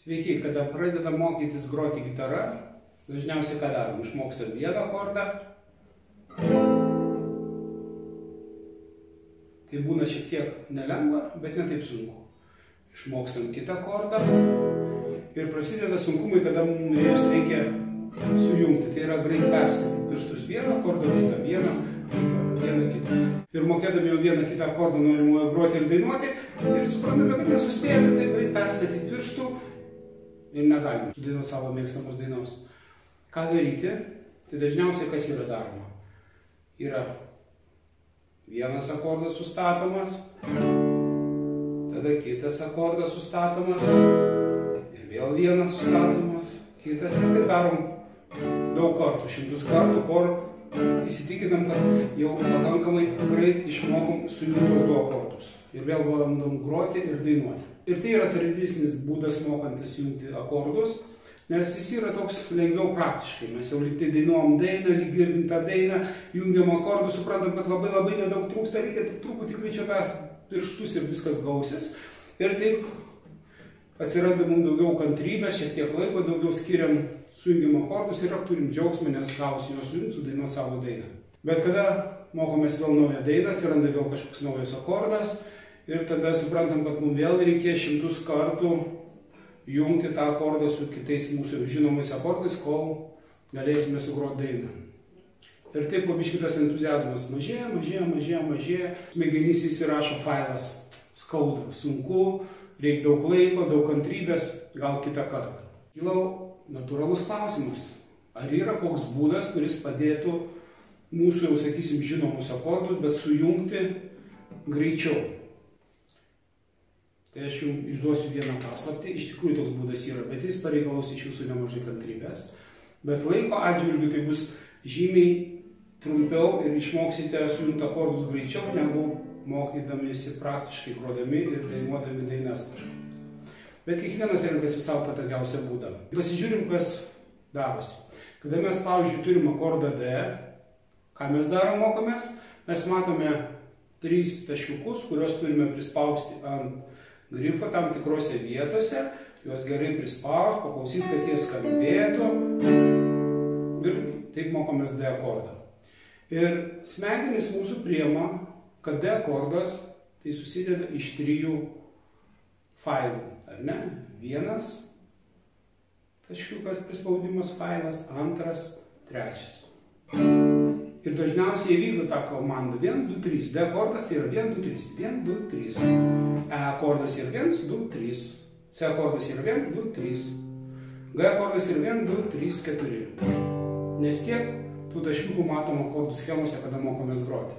Sveiki, kada pradedam mokytis groti gitarą, dažniausiai ką darom? Išmokstam vieną akordą. Tai būna šiek tiek nelengva, bet ne taip sunku. Išmokstam kitą akordą ir prasideda sunkumai, kada mums jas reikia sujungti. Tai yra greit perstatyti pirštus vieną akordą, kitą vieną kitą. Ir mokėdami jau vieną kitą akordą norime groti ir dainuoti ir suprantame, kad nesuspėjame taip greit perstatyti pirštų ir negalime sudainuoti savo mėgstamos dainos. Ką daryti? Tai dažniausiai kas yra daroma? Yra vienas akordas sustatomas, tada kitas akordas sustatomas, ir vėl vienas sustatomas, kitas. Ir tai darom daug kartų, 100 kartų, kur įsitikinam, kad jau pakankamai greit išmokom sujungti tuos 2 akordus. Ir vėl bandom groti ir dainuoti. Ir tai yra tradicinis būdas mokantis jungti akordus, nes jis yra toks lengviau praktiškai. Mes jau lyg tai dainuojam dainą, lyg girdim tą dainą, jungiam akordus, suprantam, kad labai nedaug trūksta, reikia tik truputį greičiau perstatyti pirštus ir viskas gausis. Ir taip atsiranda mums daugiau kantrybės, šiek tiek laiko, daugiau skiriam sujungimo akordus ir turim džiaugsmą, nes gausi juos sujungti, sudainuoti savo dainą. Bet kada mokomės vėl naują dainą, atsiranda vėl kažkoks naujas akordas ir tada suprantam, kad mums vėl reikės 100 kartų jungti tą akordą su kitais mūsų žinomais akordais, kol galėsime sugroti dainą. Ir taip po biškį tas entuziazmas mažėja, smegenys įsirašo failas, skauda, sunku, reikia daug laiko, daug kantrybės, gal kitą kartą. Kyla natūralus klausimas, ar yra koks būdas, kuris padėtų mūsų, jau sakysim, žinomus akordus, bet sujungti greičiau. Tai aš jums išduosiu vieną paslaptį, iš tikrųjų toks būdas yra, bet jis pareikalaus iš jūsų nemažai kantrybės. Bet laiko atžvilgiu tai bus žymiai trumpiau ir išmoksite sujungti akordus greičiau, negu mokydamiesi praktiškai grodami ir dainuodami dainas kažkokias. Bet kiekvienas renkasi savo patogiausią būdą. Pasižiūrim, kas darosi. Kada mes, pavyzdžiui, turim akordą D, ką mes darom mokomės, mes matome 3 taškiukus, kuriuos turime prispausti ant grifo tam tikrose vietose, juos gerai prispaus, paklausyti, kad jie skambėtų ir taip mokomės D akordą. Ir smegenys mūsų priima, kad D akordas tai susideda iš 3 failų, ar ne? Vienas taškiukas prispaudimas failas, antras, trečias. Ir dažniausiai įvykdo tą komandą 1, 2, 3. D akordas tai yra 1, 2, 3. 1, 2, 3. E akordas yra 1, 2, 3. C akordas yra 1, 2, 3. G akordas yra 1, 2, 3, 4. Nes tiek tų taškiukų matom akordų schemose, kada mokomės groti.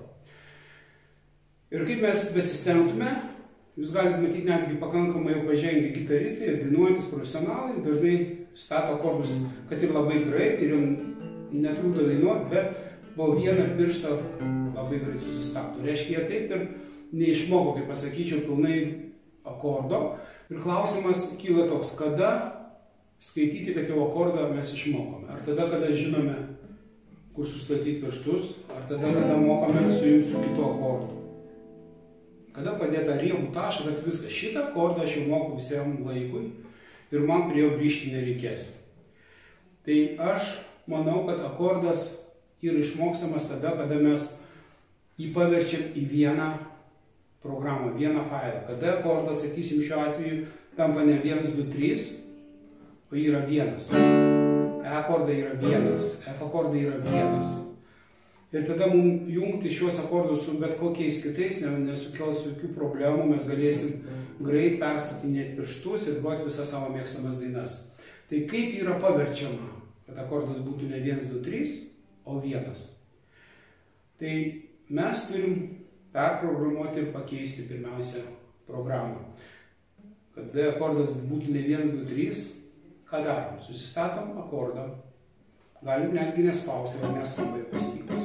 Ir kaip mes besistengtume, jūs galite matyti netgi pakankamai jau pažengę gitaristai ir dainuojantis profesionalai, dažnai stato akordus, kad ir labai greit ir jau netrukdo dainuoti, bet po vieną pirštą labai greit susistabdo. Reiškia, jie taip ir neišmoko, kaip pasakyčiau, pilnai akordo. Ir klausimas kyla toks, kada skaityti, kad jau akordą mes išmokome. Ar tada, kada žinome, kur sustatyti pirštus, ar tada, kada mokame sujungti su kitu akordu. Kada padėta riebų tašką, kad viską šitą akordą aš jau moku visiem laikui ir man prie jo grįžti nereikės. Tai aš manau, kad akordas yra išmokstamas tada, kada mes jį paverčiam į vieną programą, vieną failą. Kada akordas, sakysim, šiuo atveju tampa ne 1, 2, 3, o yra 1. E akordai yra 1, F akordai yra 1. Ir tada mums jungti šiuos akordus su bet kokiais kitais nesukels jokių problemų, mes galėsim greit perstatinėti pirštus ir groti visas savo mėgstamas dainas. Tai kaip yra paverčiama, kad akordas būtų ne 1, 2, 3, o 1. Tai mes turim perprogramuoti ir pakeisti pirmiausia programą. Kad D akordas būtų ne 1, 2, 3, ką darom? Susistatom akordą. Galim netgi nespausti, ar neskamba jokios stygos.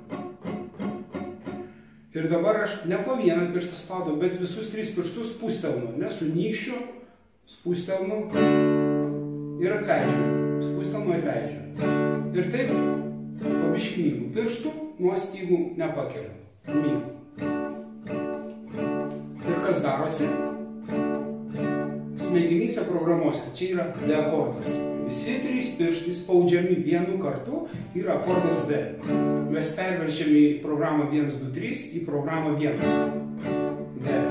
Ir dabar aš ne po vieną pirštą spaudau, bet visus 3 pirštus spustelnu, ne, su nykščiu, spustelnu ir atleidžiu. Spustelnu, atleidžiu. Ir taip po biškį mygu. Pirštų nuo stygų nepakeliu. Mygu. Ir kas darosi? smegenyse programuosite, čia yra D akordas. Visi 3 pirštai spaudžiami vienu kartu yra akordas D. Mes perverčiame į programą 1, 2, 3 į programą 1. D.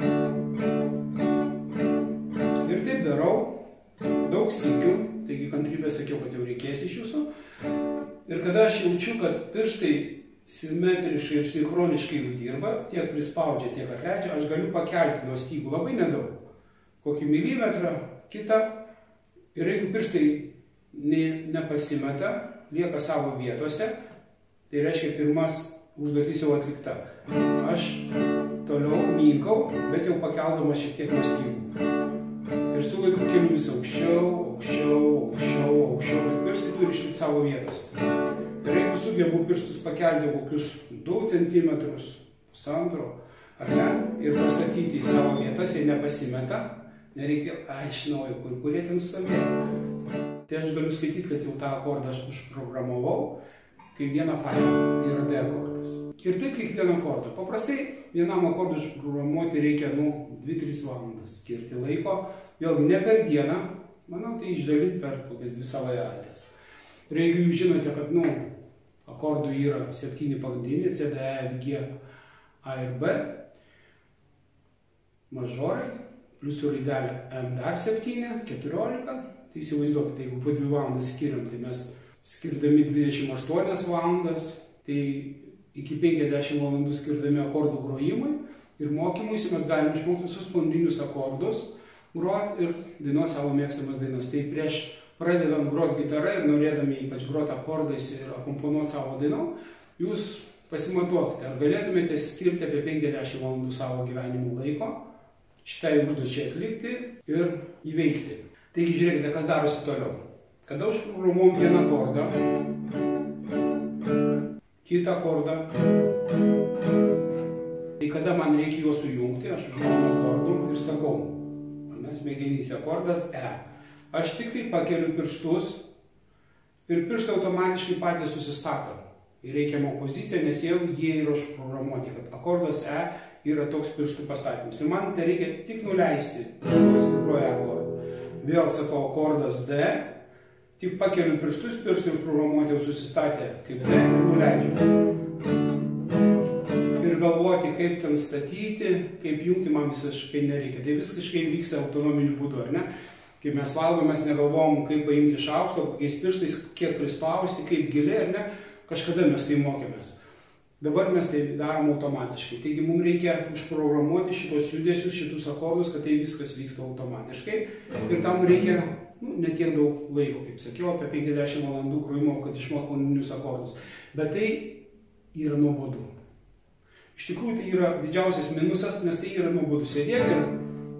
Ir taip darau daug sykių, taigi kantrybę sakiau, kad jau reikės iš jūsų. Ir kada aš jaučiu, kad pirštai simetriškai ir sinchroniškai dirba, tiek prispaudžia, tiek atleidžia, aš galiu pakelti nuo stygų labai nedaug. Kokį milimetrą, kitą. Ir jeigu pirštai nepasimeta, lieka savo vietose, tai reiškia pirmas užduotis jau atlikta. Aš toliau minkau, bet jau pakeldamas šiek tiek nuo stygų. Ir su laiku keliu vis aukščiau, aukščiau, aukščiau, aukščiau, bet pirštai turi išlikti savo vietos. Ir jeigu sugebu pirštus pakelti kokius 2 centimetrus, pusantro, ar ne, ir pastatyti į savo vietas, jei nepasimeta, nereikia, iš naujo, kurie ten stovėjo. Tai aš galiu skaityti, kad jau tą akordą aš užprogramavau, kai vieną failą yra D akordas. Ir taip kiekvieną akordą. Paprastai vienam akordui užprogramuoti reikia 2-3 valandas skirti laiko. Vėlgi ne per dieną, manau, tai išdalinti per kokias 2 savaitės. Ir jeigu jūs žinote, kad akordų yra 7 pagrindiniai, C, D, E, F, G, A ir B, mažorai, pliusų raidelė M dar 7, 14, tai įsivaizduokite, jeigu po 2 valandas skiriam, tai mes skirdami 28 valandas, tai iki 50 valandų skirdami akordų grojimui ir mokymuisi mes galime išmokti visus pagrindinius akordus, groti ir dainuoti savo mėgstamas dainas. Tai prieš pradedant groti gitarą ir norėdami ypač groti akordais ir akomponuoti savo dainą, jūs pasimatuokite, ar galėtumėte skirti apie 50 valandų savo gyvenimo laiko šitai užduočiai atlikti ir įveikti. Taigi žiūrėkite, kas darosi toliau. Kada užprogramuojam vieną akordą, kitą akordą, tai kada man reikia juos sujungti, aš užgaunu akordų ir sakau, smegenyse akordas E. Aš tik tai pakeliu pirštus ir pirštai automatiškai patys susistato į reikiamą poziciją, nes jau jie yra užprogramuoti, kad akordas E yra toks pirštų pastatymas. Ir man tai reikia tik nuleisti pirštus ir groja akordą. Vėl sakau akordas D, tik pakeliu pirštus, pirštai užprogramuoti jau susistatė kaip D ir nuleidžiu. Ir galvoti, kaip ten statyti, kaip jungti man visiškai nereikia. Tai visiškai vyksta autonominiu būdu, ar ne? Kai mes valgom, mes negalvom, kaip paimti iš aukšto, kokiais pirštais, kiek prispausti, kaip giliai, ar ne? Kažkada mes tai mokėmės. Dabar mes tai darom automatiškai. Taigi mums reikia užprogramuoti šitos judesius, šitus akordus, kad tai viskas vyksta automatiškai. Ir tam reikia ne tiek daug laiko, kaip sakiau, apie 50 valandų grojimo, kad išmokti pagrindinius akordus. Bet tai yra nuobodu. Iš tikrųjų tai yra didžiausias minusas, nes tai yra nuobodu sėdėti ir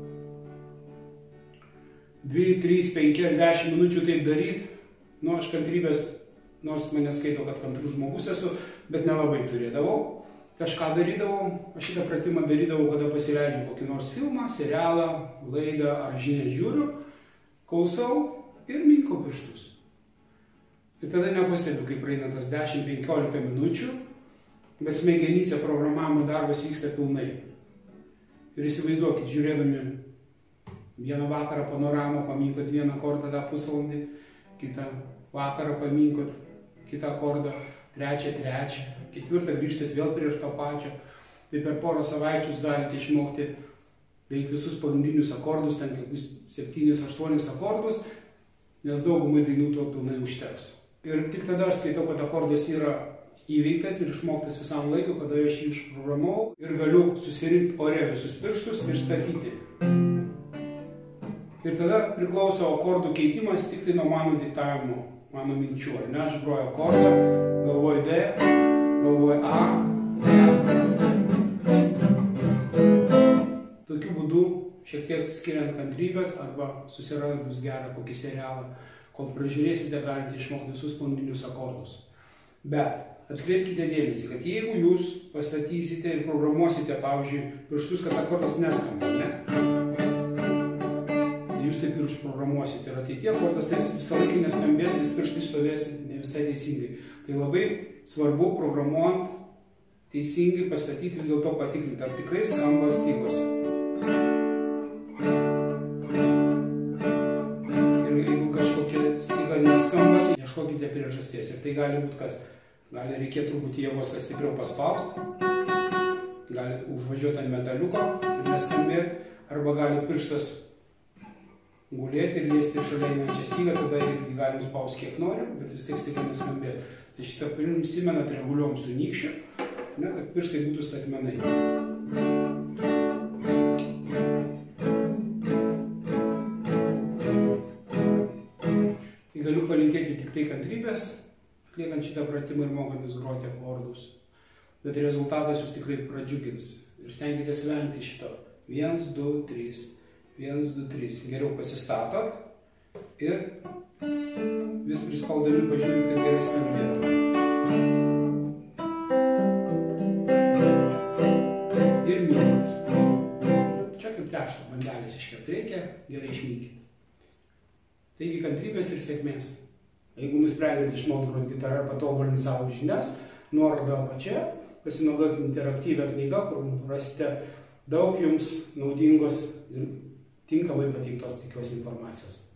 2, 3, 5, 10 minučių taip daryti. Aš kantrybės, nors mane skaito, kad kantrus žmogus esu, bet nelabai turėdavau. Kažką darydavau, aš šitą pratimą darydavau, kada pasileidžiu kokį nors filmą, serialą, laidą ar žinią žiūriu, klausau ir minkau pirštus. Ir tada nepastebiu, kaip praeina tas 10-15 minučių, bet smegenyse programavimo darbas vyksta pilnai. Ir įsivaizduokit, žiūrėdami vieną vakarą panoramą, paminkot vieną akordą tą pusvalandį, kitą vakarą paminkot kitą akordą, trečią, ketvirtą grįžtat vėl prie to pačio. Tai per porą savaičių galite išmokti beveik visus pagrindinius akordus, ten kokius 7-8 akordus, nes daugumai dainų to pilnai užteks. Ir tik tada aš skaitau, kad akordas yra įveiktas ir išmoktas visam laikui, kada aš jį užprogramavau ir galiu susirinkti ore visus pirštus ir statyti. Ir tada priklauso akordų keitimas tik tai nuo mano diktavimo, mano minčių, ar ne? Aš groju akordą, galvoju D, galvoju A, Tokiu būdu, šiek tiek skiriant kantrybės arba susiradus gerą kokį serialą, kol pražiūrėsite, galite išmokti visus pagrindinius akordus. Bet atkreipkite dėmesį, kad jeigu jūs pastatysite ir programuosite, pavyzdžiui, pirštus, kad akordas neskamba, ne? Jūs taip ir užprogramuosite ir ateityje akordas visą laiką neskambės, nes pirštai stovės ne visai teisingai. Tai labai svarbu programuojant teisingai pastatyti, vis dėlto patikrinti, ar tikrai skamba stygos. nota neskamba, tai ieškokite priežasties. Ir tai gali būti kas? Gali reikėti truputį jėgos, kad stipriau paspausti, gali užvažiuoti ant medaliuko ir neskambėti, arba gali pirštas gulėti ir liesti šalia einančią stygą, tada irgi galim spausti kiek norim, bet vis tiek staiga neskambėti. Tai šitą prisimenat reguliuom su nykščiu, kad pirštai būtų statmenai. Galiu palinkėti tik tai kantrybės, atliekant šitą pratimą ir mokantis groti akordus. Bet rezultatas jūs tikrai pradžiugins. Ir stenkitės vengti šito. 1, 2, 3. 1, 2, 3. Geriau pasistatot ir vis prispaudami pažiūrėt, kad gerai skambėtų. Ir mykit. Čia kaip tešlo bandelės iškepti reikia, gerai išmykit. Taigi kantrybės ir sėkmės. Jeigu nusprendėt išmokti groti gitarą ar patobulinti savo žinias, nuoroda apačioje, pasinaudokite interaktyvią knygą, kur rasite daug jums naudingos ir tinkamai pateiktos tikiuosi informacijos.